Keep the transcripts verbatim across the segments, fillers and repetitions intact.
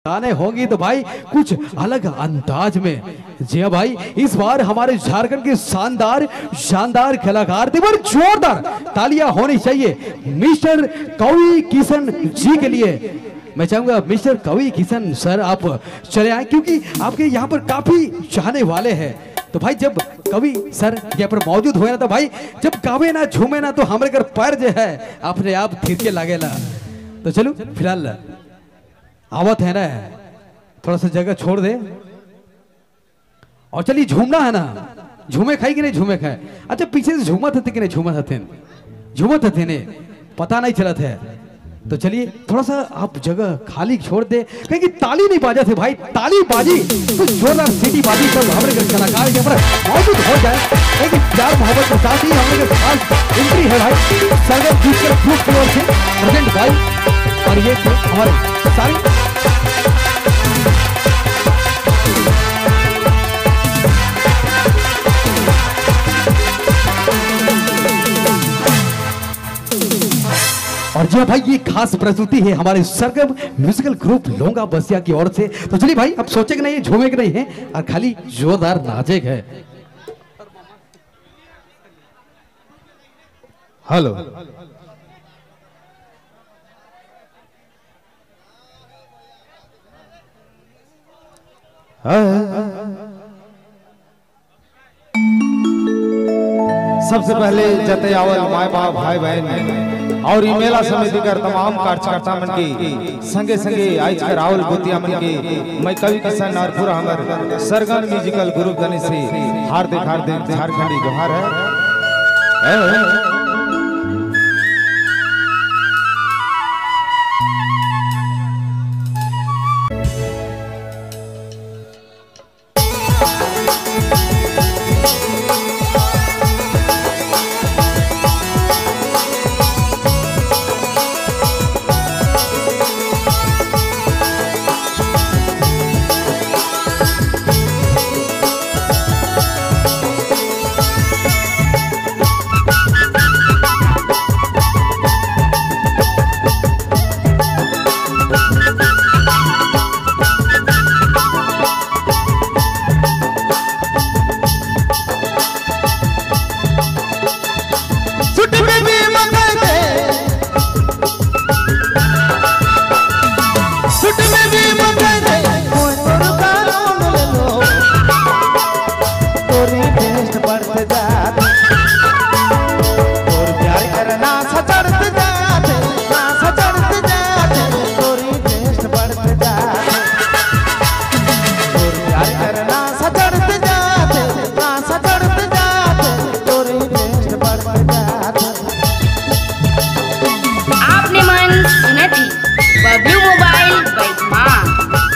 गाने होंगी तो भाई कुछ अलग अंदाज में। जी हाँ भाई, इस बार हमारे झारखंड के शानदार शानदार कलाकार थे, पर जोरदार तालियां होनी चाहिए मिस्टर कवि किशन जी के लिए। मैं चाहूंगा मिस्टर कवि किशन सर आप चले आए, क्योंकि आपके यहाँ पर काफी चाहने वाले हैं। तो भाई जब कवि सर यहाँ पर मौजूद हुए ना, तो भाई जब गावे ना झूमे ना तो हमारे घर पैर जो है अपने आप थिरके लागेला। तो चलो फिलहाल आवत है ना, थोड़ा सा जगह छोड़ दे और चलिए झूमना है ना। झूमे खाई कि नहीं झूमे खाए? अच्छा पीछे से झूमा थे कि नहीं झूमा थे? झूमा थे ने पता नहीं चला था। तो चलिए थोड़ा सा आप जगह खाली छोड़ दे, कहीं कि ताली नहीं बाजा थे भाई, ताली बाजी तो जोरदार सीटी बाजी सब हमारे कलाकार के ऊपर मौजूद हो जाए। कहीं कि प्यार मोहब्बत के साथ ही हमारे खास एंट्री है भाई सरगम जी के ग्रुप की ओर से प्रेजेंट भाई, और ये हमारे सारे और जी भाई ये खास प्रस्तुति है हमारे सरगम म्यूजिकल ग्रुप लोंगा बसिया की ओर से। तो चलिए भाई अब सोचे कि नहीं झूमे कि नहीं है और खाली जोरदार नाचे है। हेलो सबसे पहले जते आवल माय बाप भाई बहन और ई मेला समिति कर तमाम कार्यकर्ता मन की संगे संगे आज कर आवल बुतिया मन की मैं कवि किशन और पूरा हमर सरगम म्यूजिकल ग्रुप गने से हार्दिक हार्दिक झारखंडी जोहार है। आपने मन सुनती बब्लू मोबाइल बैठमा।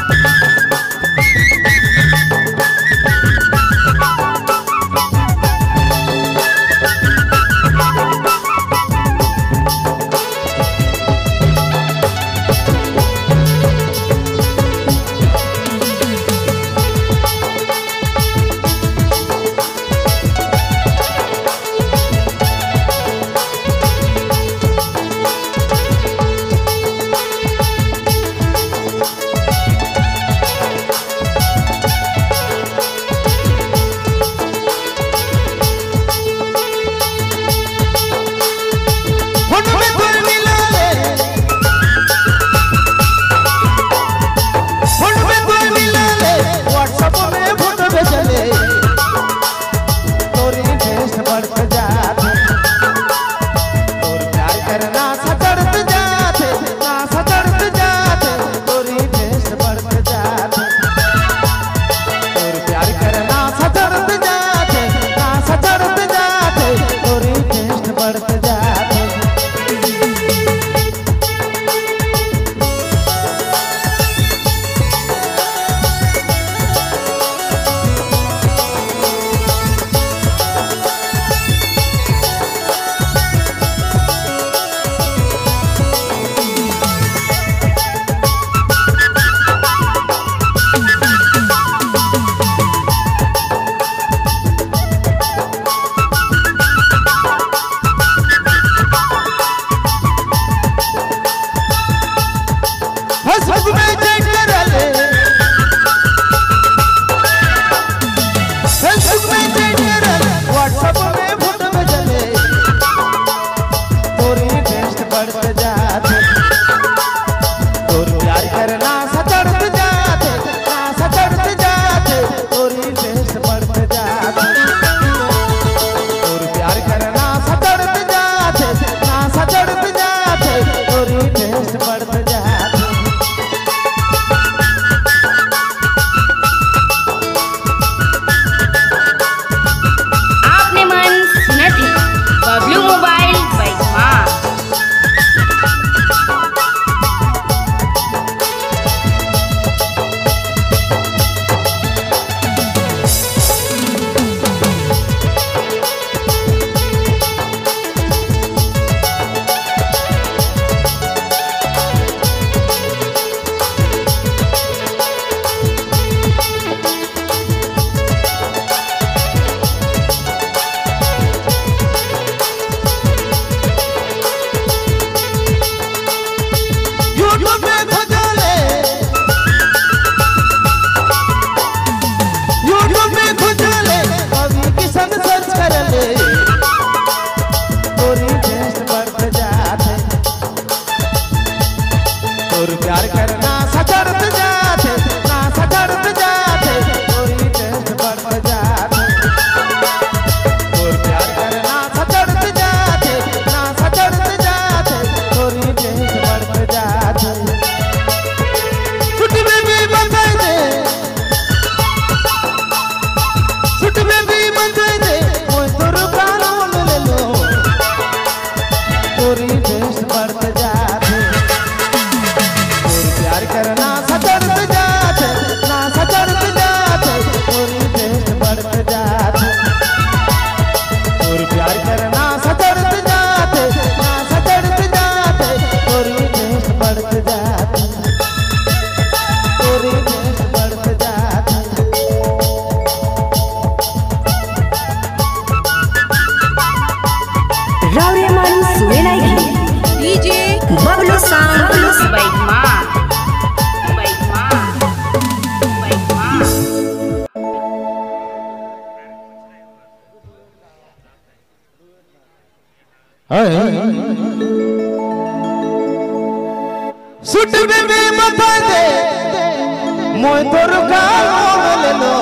सूट में भी बता दे मोय तोर गालों ले लो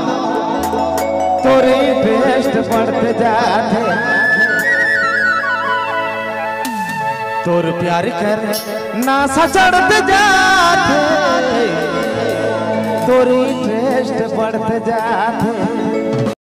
तोरे टेस्ट बढ़ते जाते तोर प्यार कर नासा चढ़ते जाते तोरी टेस्ट बढ़ते जाते